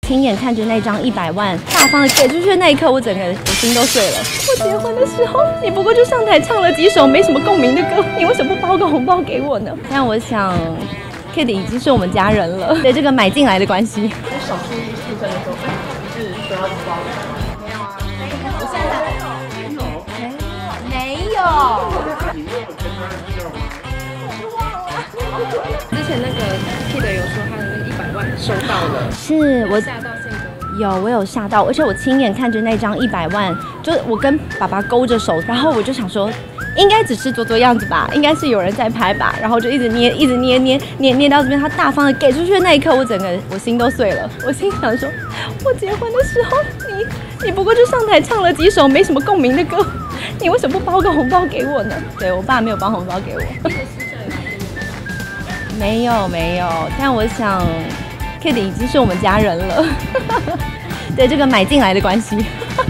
亲眼看着那张100万大方的给出去的那一刻，我心都碎了。我结婚的时候，你不过就上台唱了几首没什么共鸣的歌，你为什么不包个红包给我呢？但我想 ，Kid 已经是我们家人了，对这个买进来的关系。 少数出生的时候，不是得到红包的。没有啊，我现在没有。你没有跟他要吗？我就忘了。之前那个 Kid 有说他的那个100万收到了， 是我吓到宪哥。 有，我有吓到，而且我亲眼看着那张100万，就是我跟爸爸勾着手，然后我就想说，应该只是做样子吧，应该是有人在拍吧，然后就一直捏到这边，他大方的给出去的那一刻，我心都碎了。我心想说，我结婚的时候，你不过就上台唱了几首没什么共鸣的歌，你为什么不包个红包给我呢？对我爸没有包红包给我。没有，但我想 Kid 已经是我们家人了，对这个买进来的关系。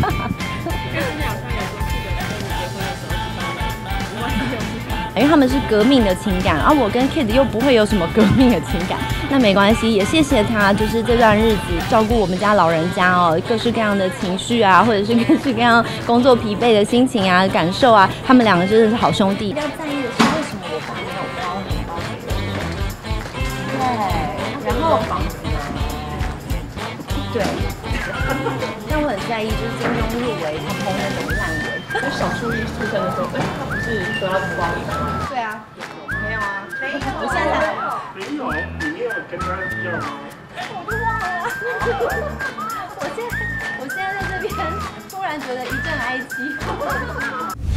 因为他们是革命的情感，而我跟 Kid 又不会有什么革命的情感，那没关系，也谢谢他，就是这段日子照顾我们家老人家哦，各式各样的情绪啊，或者是各式各样工作疲惫的心情啊、感受啊，他们两个真的是好兄弟。比较在意的是为什么我爸没有包红包给我？对，然后对，但我很在意，就是金钟入围他抛那种烂文。 就少数出生的时候，他不是得到红包的吗？ 对啊， 没有啊，没有。 我现在没有，你没有跟他要吗？ 我就忘了。我现在在这边，突然觉得一阵哀戚。